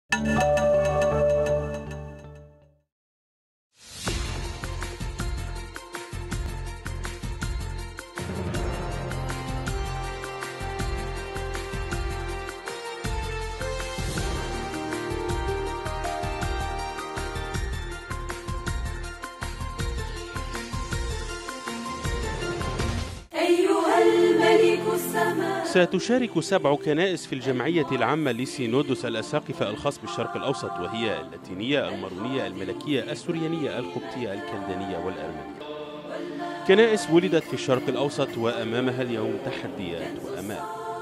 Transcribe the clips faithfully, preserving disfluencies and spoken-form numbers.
ستشارك سبع كنائس في الجمعية العامة لسينودوس الأساقفة الخاص بالشرق الأوسط، وهي اللاتينية، المارونية، الملكية، السريانية، القبطية، الكلدانية والأرمنية. كنائس ولدت في الشرق الأوسط وأمامها اليوم تحديات وأمال.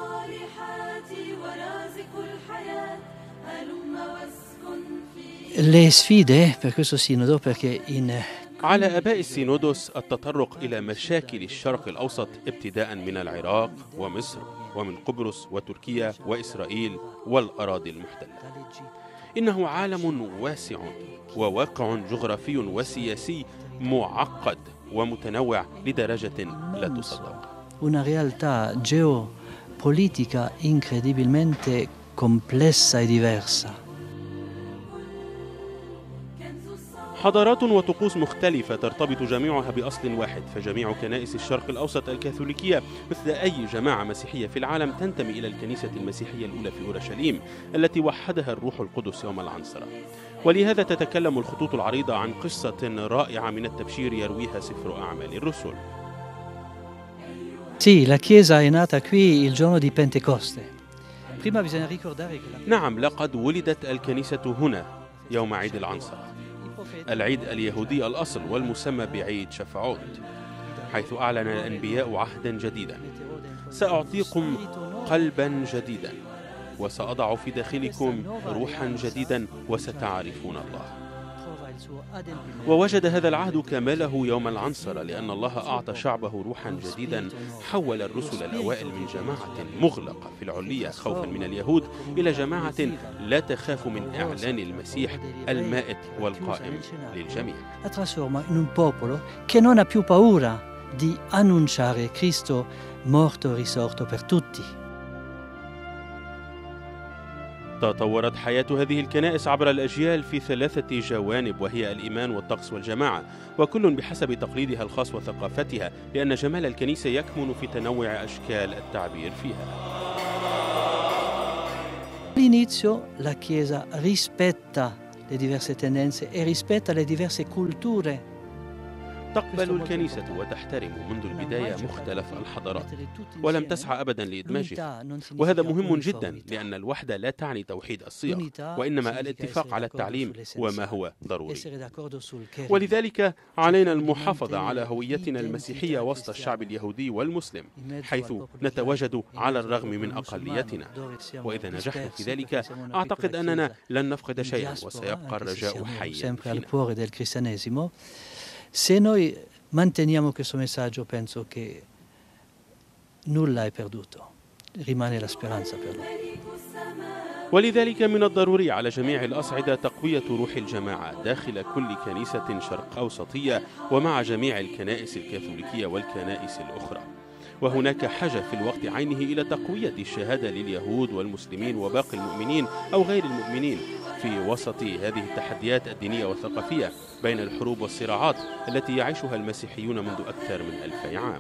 Le sfide per questo sinodo perché in على آباء السينودوس التطرق إلى مشاكل الشرق الأوسط ابتداء من العراق ومصر ومن قبرص وتركيا وإسرائيل والأراضي المحتلة. إنه عالم واسع وواقع جغرافي وسياسي معقد ومتنوع لدرجة لا تصدق. Una realtà geopolitica incredibilmente complessa e diversa. حضارات وطقوس مختلفة ترتبط جميعها بأصل واحد، فجميع كنائس الشرق الأوسط الكاثوليكية مثل أي جماعة مسيحية في العالم تنتمي إلى الكنيسة المسيحية الأولى في أورشليم التي وحدها الروح القدس يوم العنصرة. ولهذا تتكلم الخطوط العريضة عن قصة رائعة من التبشير يرويها سفر أعمال الرسل. Sì, la Chiesa è nata qui il giorno di Pentecoste. Prima bisogna ricordare che la... نعم، لقد ولدت الكنيسة هنا يوم عيد العنصرة، العيد اليهودي الأصل والمسمى بعيد شفعوت، حيث أعلن الأنبياء عهدا جديدا: سأعطيكم قلبا جديدا وسأضع في داخلكم روحا جديدا وستعرفون الله. ووجد هذا العهد كماله يوم العنصرة، لأن الله أعطى شعبه روحا جديدا حول الرسل الأوائل من جماعة مغلقة في العلية خوفا من اليهود إلى جماعة لا تخاف من إعلان المسيح المائت والقائم للجميع. La trasforma in un popolo che non ha più paura di annunciare Cristo morto e risorto per tutti. تطورت حياة هذه الكنائس عبر الأجيال في ثلاثة جوانب، وهي الإيمان والطقس والجماعة، وكل بحسب تقليدها الخاص وثقافتها، لأن جمال الكنيسة يكمن في تنوع أشكال التعبير فيها. All'inizio la Chiesa rispetta le diverse tendenze e rispetta le diverse culture. تقبل الكنيسة وتحترم منذ البداية مختلف الحضارات، ولم تسعى أبدا لإدماجها، وهذا مهم جدا، لأن الوحدة لا تعني توحيد الصيغ، وإنما الاتفاق على التعليم وما هو ضروري. ولذلك علينا المحافظة على هويتنا المسيحية وسط الشعب اليهودي والمسلم، حيث نتواجد على الرغم من أقليتنا، وإذا نجحنا في ذلك أعتقد أننا لن نفقد شيئا وسيبقى الرجاء حيا فينا. Se noi manteniamo questo messaggio, penso che nulla è perduto, rimane la speranza per noi. ولذلك من الضروري على جميع الأصعدة تقوية روح الجماعة داخل كل كنيسة شرق أوسطية ومع جميع الكنائس الكاثوليكية والكنائس الأخرى. وهناك حاجة في الوقت عينه إلى تقوية الشهادة لليهود والمسلمين وباقي المؤمنين أو غير المؤمنين في وسط هذه التحديات الدينية والثقافية بين الحروب والصراعات التي يعيشها المسيحيون منذ أكثر من ألفي عام.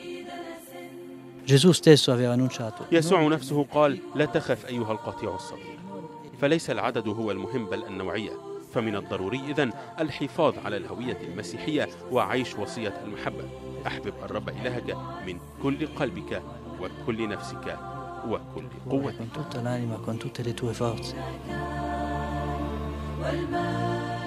يسوع نفسه قال: لا تخف أيها القطيع الصغير. فليس العدد هو المهم بل النوعية، فمن الضروري إذن الحفاظ على الهوية المسيحية وعيش وصية المحبة: أحبب الرب إلهك من كل قلبك وكل نفسك وكل قوتك.